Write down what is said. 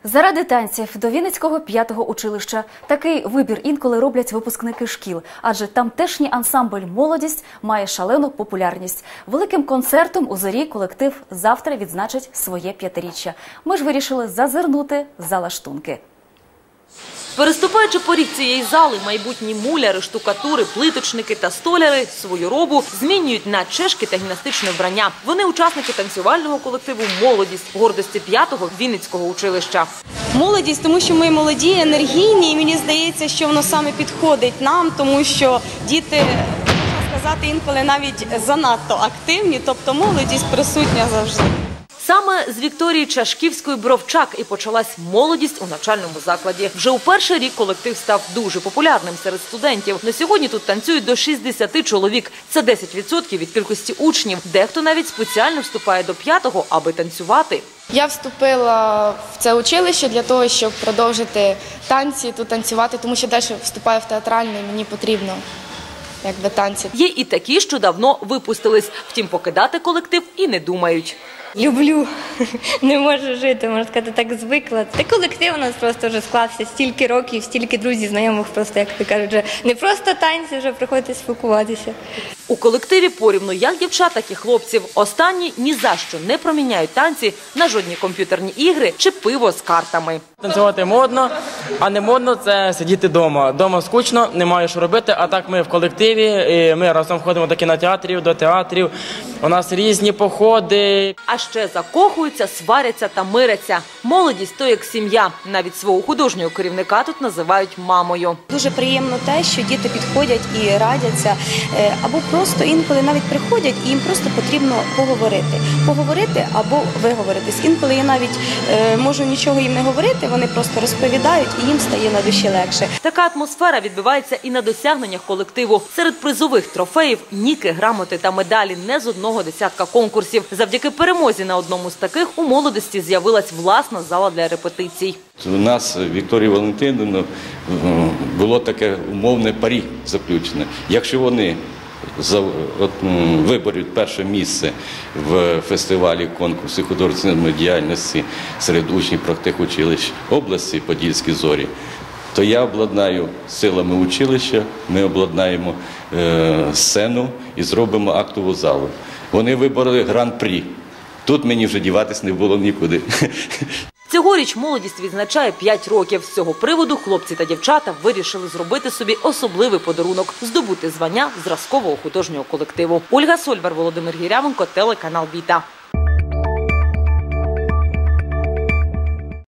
Заради танців до Вінницького 5-го училища. Такий вибір інколи роблять випускники шкіл, адже тамтешній ансамбль «Молодість» має шалену популярність. Великим концертом у Зорі колектив завтра відзначить своє 5-річчя. Ми ж вирішили зазирнути за лаштунки. Переступаючи поріг цієї зали, майбутні муляри, штукатури, плиточники та столяри свою робу змінюють на чешки та гімнастичне вбрання. Вони учасники танцювального колективу «Молодість» гордості 5-го Вінницького училища. Молодість, тому що ми молоді, енергійні, і мені здається, що воно саме підходить нам, тому що діти, можна сказати, інколи навіть занадто активні, тобто молодість присутня завжди. Саме з Вікторії Чашківської-Бровчак і почалась молодість у навчальному закладі. Вже у перший рік колектив став дуже популярним серед студентів. На сьогодні тут танцюють до 60 чоловік. Це 10% від кількості учнів. Дехто навіть спеціально вступає до 5-го, аби танцювати. Я вступила в це училище для того, щоб продовжити танці, тут танцювати, тому що далі вступаю в театральне, мені потрібно танці. Є і такі, що давно випустились. Втім, покидати колектив і не думають. Люблю, не можу жити, можна сказати, так звикла. Та колектив у нас просто вже склався стільки років, стільки друзів, знайомих, просто, як ти кажуть, вже не просто танці, вже приходиться спілкуватися. У колективі порівну як дівчат, так і хлопців. Останні ні за що не проміняють танці на жодні комп'ютерні ігри чи пиво з картами. Танцювати модно, а не модно – це сидіти вдома. Вдома скучно, немає що робити, а так ми в колективі, і ми разом ходимо до кінотеатрів, до театрів. У нас різні походи. А ще закохуються, сваряться та миряться. Молодість – то як сім'я. Навіть свого художнього керівника тут називають мамою. Дуже приємно те, що діти підходять і радяться, або просто інколи навіть приходять і їм просто потрібно поговорити. Поговорити або виговоритись. Інколи я навіть можу нічого їм не говорити, вони просто розповідають і їм стає на душі легше. Така атмосфера відбивається і на досягненнях колективу. Серед призових трофеїв – ніки, грамоти та медалі не з одного десятка конкурсів. Завдяки перемозі на одному з таких у «Молодості» з'явилась власна зала для репетицій. У нас, Вікторії Валентинівни, було таке умовне парі заключене. Якщо вони виборють перше місце в фестивалі конкурсу художньої діяльності серед учнів профтехучилищ області «Подільські зорі», то я обладнаю силами училища, ми обладнаємо сцену і зробимо актову залу. Вони вибороли гран-прі. Тут мені вже діватись не було нікуди. Цьогоріч «Молодість» відзначає 5 років. З цього приводу хлопці та дівчата вирішили зробити собі особливий подарунок – здобути звання зразкового художнього колективу. Ольга Сольвар, Володимир Гірявенко, телеканал «Віта».